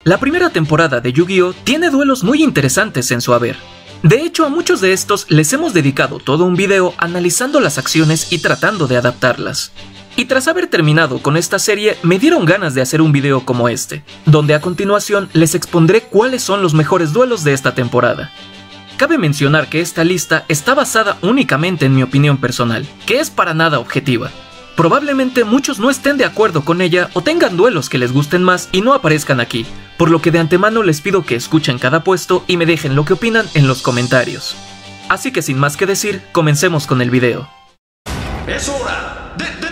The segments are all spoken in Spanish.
La primera temporada de Yu-Gi-Oh! Tiene duelos muy interesantes en su haber. De hecho, a muchos de estos les hemos dedicado todo un video analizando las acciones y tratando de adaptarlas. Y tras haber terminado con esta serie, me dieron ganas de hacer un video como este, donde a continuación les expondré cuáles son los mejores duelos de esta temporada. Cabe mencionar que esta lista está basada únicamente en mi opinión personal, que es para nada objetiva. Probablemente muchos no estén de acuerdo con ella o tengan duelos que les gusten más y no aparezcan aquí, por lo que de antemano les pido que escuchen cada puesto y me dejen lo que opinan en los comentarios. Así que sin más que decir, comencemos con el video. ¡Es hora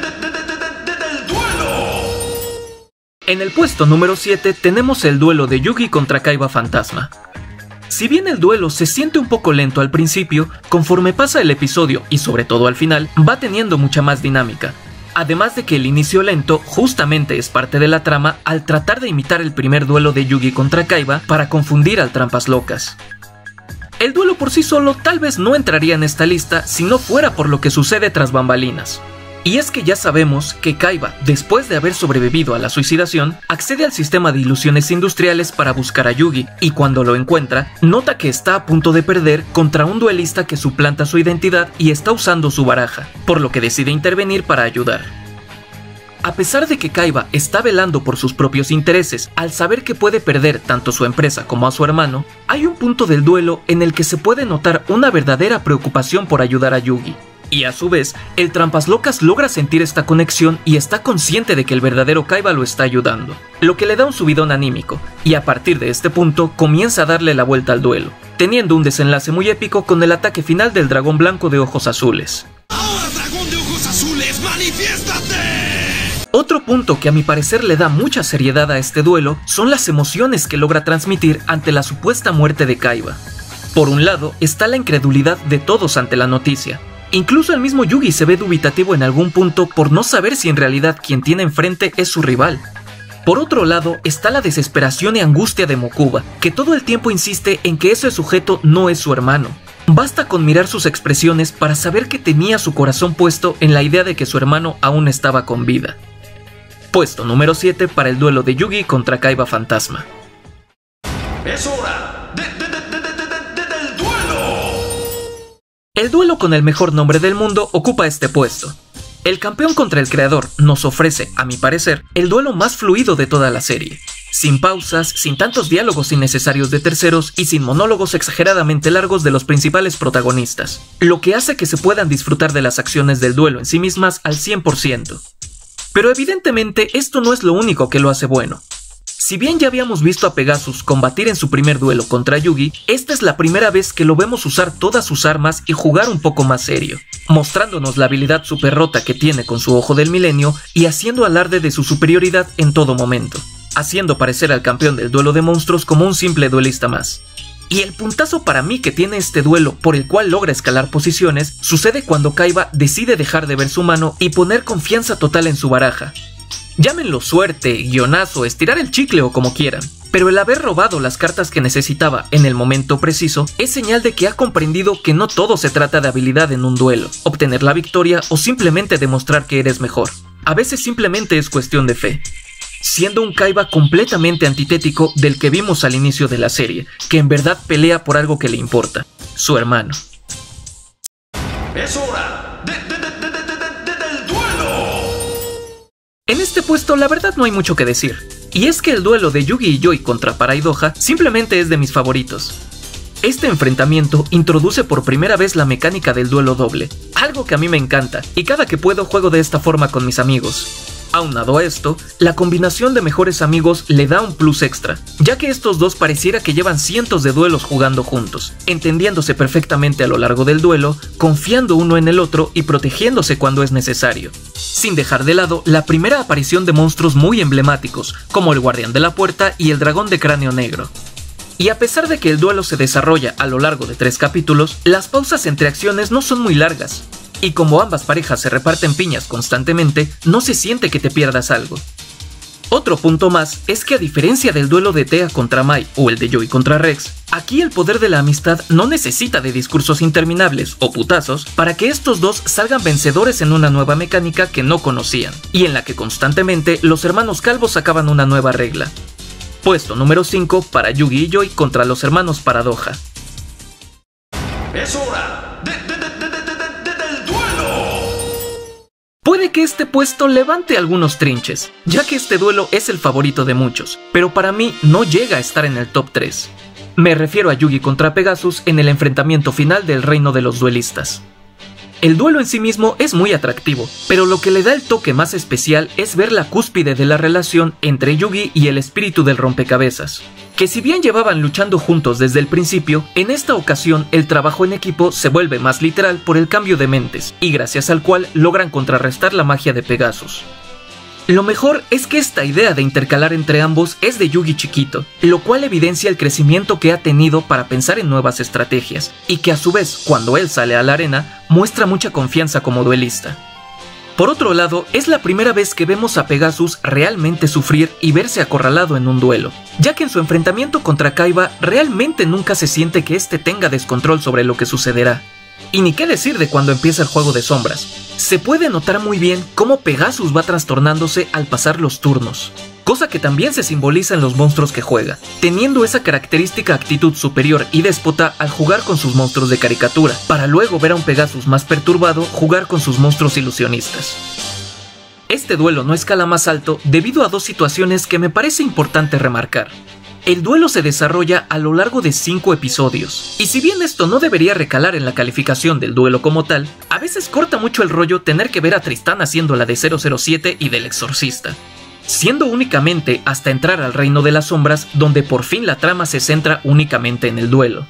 del duelo! En el puesto número 7 tenemos el duelo de Yugi contra Kaiba Fantasma. Si bien el duelo se siente un poco lento al principio, conforme pasa el episodio y sobre todo al final, va teniendo mucha más dinámica. Además de que el inicio lento justamente es parte de la trama al tratar de imitar el primer duelo de Yugi contra Kaiba para confundir al Trampas Locas. El duelo por sí solo tal vez no entraría en esta lista si no fuera por lo que sucede tras bambalinas. Y es que ya sabemos que Kaiba, después de haber sobrevivido a la suicidación, accede al sistema de ilusiones industriales para buscar a Yugi, y cuando lo encuentra, nota que está a punto de perder contra un duelista que suplanta su identidad y está usando su baraja, por lo que decide intervenir para ayudar. A pesar de que Kaiba está velando por sus propios intereses, al saber que puede perder tanto su empresa como a su hermano, hay un punto del duelo en el que se puede notar una verdadera preocupación por ayudar a Yugi. Y a su vez, el Trampas Locas logra sentir esta conexión y está consciente de que el verdadero Kaiba lo está ayudando, lo que le da un subidón anímico, y a partir de este punto comienza a darle la vuelta al duelo, teniendo un desenlace muy épico con el ataque final del dragón blanco de ojos azules. ¡Ahora, dragón de ojos azules, manifiéstate! Otro punto que a mi parecer le da mucha seriedad a este duelo son las emociones que logra transmitir ante la supuesta muerte de Kaiba. Por un lado está la incredulidad de todos ante la noticia. Incluso el mismo Yugi se ve dubitativo en algún punto por no saber si en realidad quien tiene enfrente es su rival. Por otro lado está la desesperación y angustia de Mokuba, que todo el tiempo insiste en que ese sujeto no es su hermano. Basta con mirar sus expresiones para saber que tenía su corazón puesto en la idea de que su hermano aún estaba con vida. Puesto número 7 para el duelo de Yugi contra Kaiba Fantasma. ¡Es hora del duelo! El duelo con el mejor nombre del mundo ocupa este puesto. El campeón contra el creador nos ofrece, a mi parecer, el duelo más fluido de toda la serie. Sin pausas, sin tantos diálogos innecesarios de terceros y sin monólogos exageradamente largos de los principales protagonistas, lo que hace que se puedan disfrutar de las acciones del duelo en sí mismas al 100%. Pero evidentemente esto no es lo único que lo hace bueno. Si bien ya habíamos visto a Pegasus combatir en su primer duelo contra Yugi, esta es la primera vez que lo vemos usar todas sus armas y jugar un poco más serio, mostrándonos la habilidad super rota que tiene con su ojo del milenio y haciendo alarde de su superioridad en todo momento, haciendo parecer al campeón del duelo de monstruos como un simple duelista más. Y el puntazo para mí que tiene este duelo, por el cual logra escalar posiciones, sucede cuando Kaiba decide dejar de ver su mano y poner confianza total en su baraja. Llámenlo suerte, guionazo, estirar el chicle o como quieran, pero el haber robado las cartas que necesitaba en el momento preciso es señal de que ha comprendido que no todo se trata de habilidad en un duelo, obtener la victoria o simplemente demostrar que eres mejor. A veces simplemente es cuestión de fe. Siendo un Kaiba completamente antitético del que vimos al inicio de la serie, que en verdad pelea por algo que le importa, su hermano. ¡Es hora del duelo! En este puesto la verdad no hay mucho que decir, y es que el duelo de Yugi y Joy contra Parai Doha simplemente es de mis favoritos. Este enfrentamiento introduce por primera vez la mecánica del duelo doble, algo que a mí me encanta, y cada que puedo juego de esta forma con mis amigos. Aunado a esto, la combinación de mejores amigos le da un plus extra, ya que estos dos pareciera que llevan cientos de duelos jugando juntos, entendiéndose perfectamente a lo largo del duelo, confiando uno en el otro y protegiéndose cuando es necesario. Sin dejar de lado la primera aparición de monstruos muy emblemáticos, como el Guardián de la Puerta y el Dragón de Cráneo Negro. Y a pesar de que el duelo se desarrolla a lo largo de 3 capítulos, las pausas entre acciones no son muy largas. Y como ambas parejas se reparten piñas constantemente, no se siente que te pierdas algo. Otro punto más es que a diferencia del duelo de Tea contra Mai o el de Joy contra Rex, aquí el poder de la amistad no necesita de discursos interminables o putazos para que estos dos salgan vencedores en una nueva mecánica que no conocían, y en la que constantemente los hermanos calvos sacaban una nueva regla. Puesto número 5 para Yugi y Joy contra los hermanos Paradoja. ¡Es hora del duelo! Puede que este puesto levante algunos trinches, ya que este duelo es el favorito de muchos, pero para mí no llega a estar en el top 3. Me refiero a Yugi contra Pegasus en el enfrentamiento final del reino de los duelistas. El duelo en sí mismo es muy atractivo, pero lo que le da el toque más especial es ver la cúspide de la relación entre Yugi y el espíritu del rompecabezas, que si bien llevaban luchando juntos desde el principio, en esta ocasión el trabajo en equipo se vuelve más literal por el cambio de mentes, y gracias al cual logran contrarrestar la magia de Pegasus. Lo mejor es que esta idea de intercalar entre ambos es de Yugi chiquito, lo cual evidencia el crecimiento que ha tenido para pensar en nuevas estrategias, y que a su vez, cuando él sale a la arena, muestra mucha confianza como duelista. Por otro lado, es la primera vez que vemos a Pegasus realmente sufrir y verse acorralado en un duelo, ya que en su enfrentamiento contra Kaiba realmente nunca se siente que este tenga descontrol sobre lo que sucederá. Y ni qué decir de cuando empieza el juego de sombras. Se puede notar muy bien cómo Pegasus va trastornándose al pasar los turnos, cosa que también se simboliza en los monstruos que juega, teniendo esa característica actitud superior y déspota al jugar con sus monstruos de caricatura, para luego ver a un Pegasus más perturbado jugar con sus monstruos ilusionistas. Este duelo no escala más alto debido a dos situaciones que me parece importante remarcar. El duelo se desarrolla a lo largo de 5 episodios, y si bien esto no debería recalar en la calificación del duelo como tal, a veces corta mucho el rollo tener que ver a Tristán haciendo la de 007 y del Exorcista, siendo únicamente hasta entrar al reino de las sombras donde por fin la trama se centra únicamente en el duelo.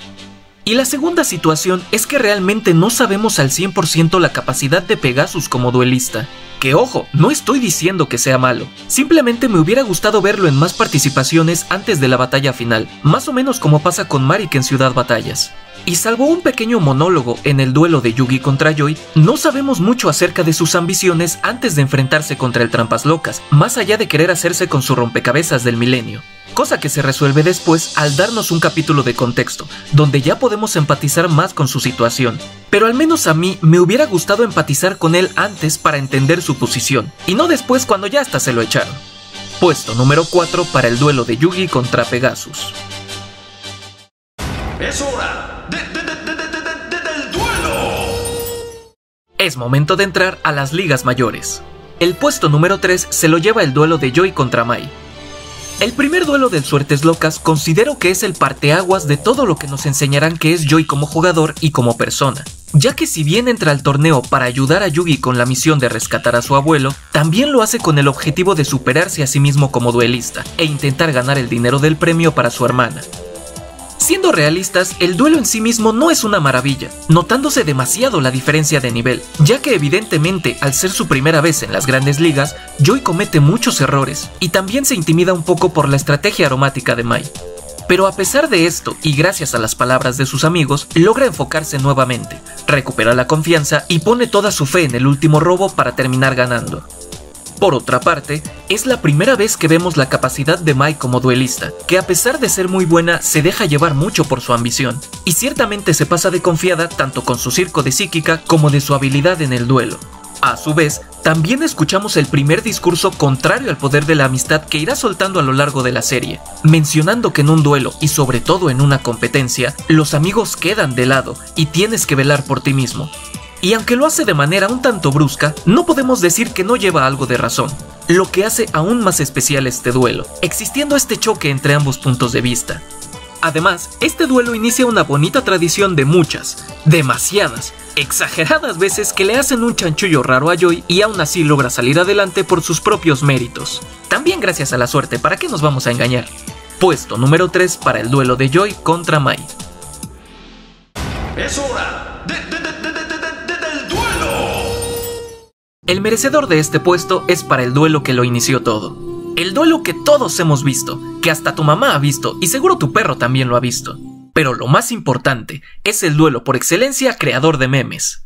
Y la segunda situación es que realmente no sabemos al 100% la capacidad de Pegasus como duelista. Que ojo, no estoy diciendo que sea malo, simplemente me hubiera gustado verlo en más participaciones antes de la batalla final, más o menos como pasa con Marik en Ciudad Batallas. Y salvo un pequeño monólogo en el duelo de Yugi contra Joy, no sabemos mucho acerca de sus ambiciones antes de enfrentarse contra el Trampas Locas, más allá de querer hacerse con su rompecabezas del milenio. Cosa que se resuelve después al darnos un capítulo de contexto, donde ya podemos empatizar más con su situación. Pero al menos a mí me hubiera gustado empatizar con él antes para entender su posición, y no después cuando ya hasta se lo echaron. Puesto número 4 para el duelo de Yugi contra Pegasus. ¡Es hora del duelo! Es momento de entrar a las ligas mayores. El puesto número 3 se lo lleva el duelo de Joy contra Mai. El primer duelo del Suertes Locas considero que es el parteaguas de todo lo que nos enseñarán que es Joy como jugador y como persona, ya que si bien entra al torneo para ayudar a Yugi con la misión de rescatar a su abuelo, también lo hace con el objetivo de superarse a sí mismo como duelista e intentar ganar el dinero del premio para su hermana. Siendo realistas, el duelo en sí mismo no es una maravilla, notándose demasiado la diferencia de nivel, ya que evidentemente al ser su primera vez en las grandes ligas, Joy comete muchos errores y también se intimida un poco por la estrategia aromática de Mai. Pero a pesar de esto, y gracias a las palabras de sus amigos, logra enfocarse nuevamente, recupera la confianza y pone toda su fe en el último robo para terminar ganando. Por otra parte, es la primera vez que vemos la capacidad de Mai como duelista, que a pesar de ser muy buena, se deja llevar mucho por su ambición, y ciertamente se pasa de confiada tanto con su circo de psíquica como de su habilidad en el duelo. A su vez, también escuchamos el primer discurso contrario al poder de la amistad que irá soltando a lo largo de la serie, mencionando que en un duelo y sobre todo en una competencia, los amigos quedan de lado y tienes que velar por ti mismo. Y aunque lo hace de manera un tanto brusca, no podemos decir que no lleva algo de razón, lo que hace aún más especial este duelo, existiendo este choque entre ambos puntos de vista. Además, este duelo inicia una bonita tradición de muchas, demasiadas, exageradas veces que le hacen un chanchullo raro a Joy y aún así logra salir adelante por sus propios méritos. También gracias a la suerte, ¿para qué nos vamos a engañar? Puesto número 3 para el duelo de Joy contra Mai. ¡Es hora del duelo! El merecedor de este puesto es para el duelo que lo inició todo. El duelo que todos hemos visto, que hasta tu mamá ha visto y seguro tu perro también lo ha visto. Pero lo más importante es el duelo por excelencia creador de memes.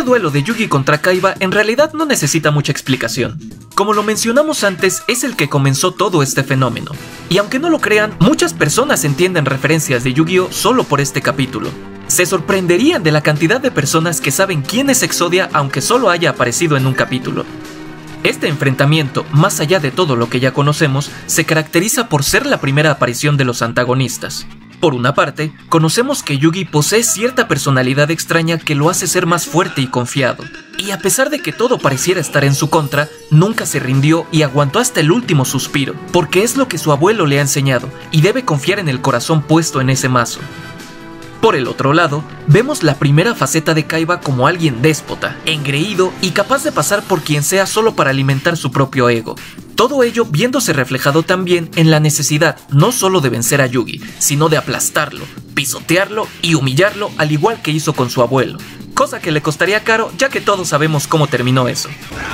duelo de Yugi contra Kaiba en realidad no necesita mucha explicación. Como lo mencionamos antes, es el que comenzó todo este fenómeno. Y aunque no lo crean, muchas personas entienden referencias de Yu-Gi-Oh solo por este capítulo. Se sorprenderían de la cantidad de personas que saben quién es Exodia aunque solo haya aparecido en un capítulo. Este enfrentamiento, más allá de todo lo que ya conocemos, se caracteriza por ser la primera aparición de los antagonistas. Por una parte, conocemos que Yugi posee cierta personalidad extraña que lo hace ser más fuerte y confiado. Y a pesar de que todo pareciera estar en su contra, nunca se rindió y aguantó hasta el último suspiro, porque es lo que su abuelo le ha enseñado, y debe confiar en el corazón puesto en ese mazo. Por el otro lado, vemos la primera faceta de Kaiba como alguien déspota, engreído y capaz de pasar por quien sea solo para alimentar su propio ego. Todo ello viéndose reflejado también en la necesidad no solo de vencer a Yugi, sino de aplastarlo, pisotearlo y humillarlo al igual que hizo con su abuelo. Cosa que le costaría caro ya que todos sabemos cómo terminó eso.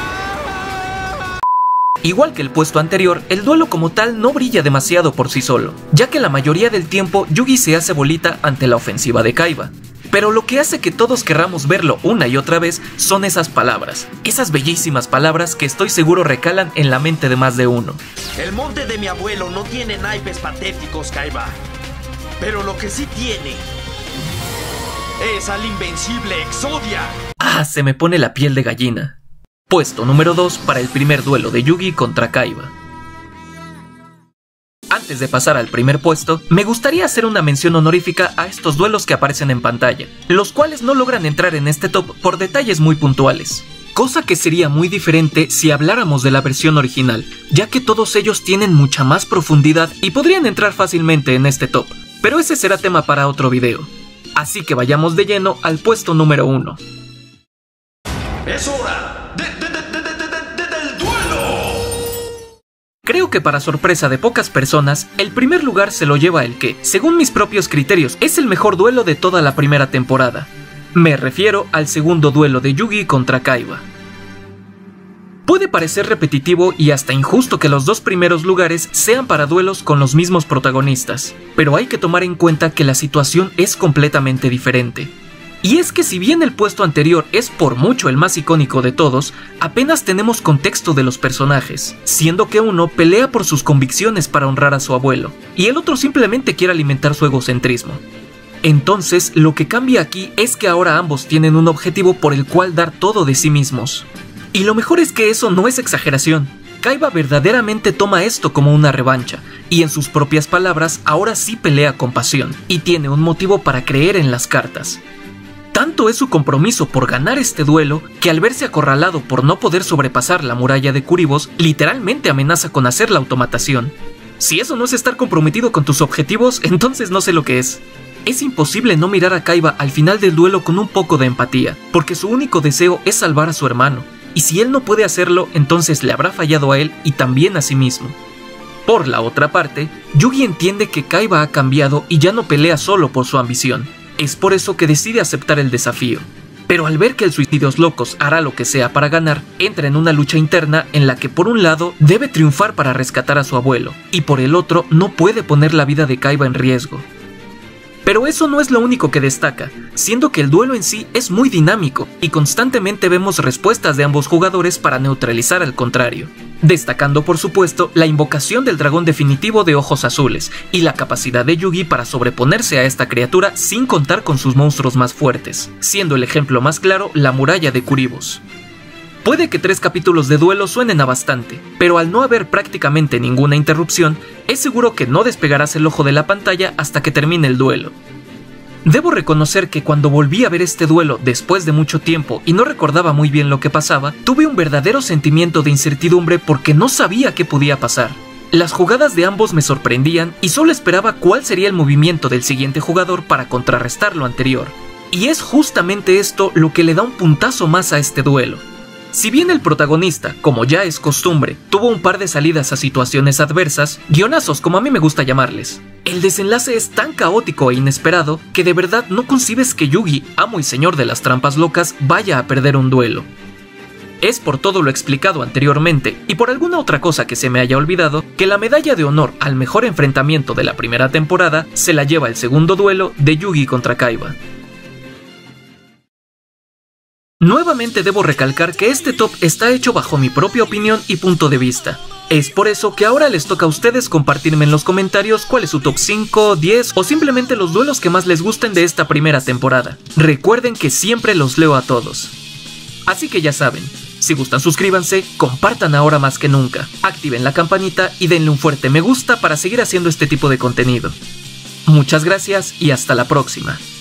Igual que el puesto anterior, el duelo como tal no brilla demasiado por sí solo, ya que la mayoría del tiempo Yugi se hace bolita ante la ofensiva de Kaiba. Pero lo que hace que todos querramos verlo una y otra vez son esas palabras, esas bellísimas palabras que estoy seguro recalan en la mente de más de uno. El monte de mi abuelo no tiene naipes patéticos, Kaiba, pero lo que sí tiene es al invencible Exodia. Ah, se me pone la piel de gallina. Puesto número 2 para el primer duelo de Yugi contra Kaiba. Antes de pasar al primer puesto, me gustaría hacer una mención honorífica a estos duelos que aparecen en pantalla, los cuales no logran entrar en este top por detalles muy puntuales. Cosa que sería muy diferente si habláramos de la versión original, ya que todos ellos tienen mucha más profundidad y podrían entrar fácilmente en este top, pero ese será tema para otro video. Así que vayamos de lleno al puesto número 1. ¡Es hora del duelo! Creo que para sorpresa de pocas personas, el primer lugar se lo lleva el que, según mis propios criterios, es el mejor duelo de toda la primera temporada. Me refiero al segundo duelo de Yugi contra Kaiba. Puede parecer repetitivo y hasta injusto que los dos primeros lugares sean para duelos con los mismos protagonistas, pero hay que tomar en cuenta que la situación es completamente diferente. Y es que si bien el puesto anterior es por mucho el más icónico de todos, apenas tenemos contexto de los personajes, siendo que uno pelea por sus convicciones para honrar a su abuelo, y el otro simplemente quiere alimentar su egocentrismo. Entonces, lo que cambia aquí es que ahora ambos tienen un objetivo por el cual dar todo de sí mismos. Y lo mejor es que eso no es exageración. Kaiba verdaderamente toma esto como una revancha, y en sus propias palabras ahora sí pelea con pasión, y tiene un motivo para creer en las cartas. Tanto es su compromiso por ganar este duelo, que al verse acorralado por no poder sobrepasar la muralla de Kuribos, literalmente amenaza con hacer la automatación. Si eso no es estar comprometido con tus objetivos, entonces no sé lo que es. Es imposible no mirar a Kaiba al final del duelo con un poco de empatía, porque su único deseo es salvar a su hermano, y si él no puede hacerlo, entonces le habrá fallado a él y también a sí mismo. Por la otra parte, Yugi entiende que Kaiba ha cambiado y ya no pelea solo por su ambición. Es por eso que decide aceptar el desafío. Pero al ver que el Suicidios Locos hará lo que sea para ganar, entra en una lucha interna en la que por un lado debe triunfar para rescatar a su abuelo, y por el otro no puede poner la vida de Kaiba en riesgo. Pero eso no es lo único que destaca, siendo que el duelo en sí es muy dinámico y constantemente vemos respuestas de ambos jugadores para neutralizar al contrario. Destacando por supuesto la invocación del dragón definitivo de ojos azules y la capacidad de Yugi para sobreponerse a esta criatura sin contar con sus monstruos más fuertes, siendo el ejemplo más claro la muralla de Kuribos. Puede que 3 capítulos de duelo suenen a bastante, pero al no haber prácticamente ninguna interrupción, es seguro que no despegarás el ojo de la pantalla hasta que termine el duelo. Debo reconocer que cuando volví a ver este duelo después de mucho tiempo y no recordaba muy bien lo que pasaba, tuve un verdadero sentimiento de incertidumbre porque no sabía qué podía pasar. Las jugadas de ambos me sorprendían y solo esperaba cuál sería el movimiento del siguiente jugador para contrarrestar lo anterior. Y es justamente esto lo que le da un puntazo más a este duelo. Si bien el protagonista, como ya es costumbre, tuvo un par de salidas a situaciones adversas, guionazos como a mí me gusta llamarles, el desenlace es tan caótico e inesperado que de verdad no concibes que Yugi, amo y señor de las trampas locas, vaya a perder un duelo. Es por todo lo explicado anteriormente, y por alguna otra cosa que se me haya olvidado, que la medalla de honor al mejor enfrentamiento de la primera temporada se la lleva el segundo duelo de Yugi contra Kaiba. Nuevamente debo recalcar que este top está hecho bajo mi propia opinión y punto de vista. Es por eso que ahora les toca a ustedes compartirme en los comentarios cuál es su top 5, 10 o simplemente los duelos que más les gusten de esta primera temporada. Recuerden que siempre los leo a todos. Así que ya saben, si gustan suscríbanse, compartan ahora más que nunca, activen la campanita y denle un fuerte me gusta para seguir haciendo este tipo de contenido. Muchas gracias y hasta la próxima.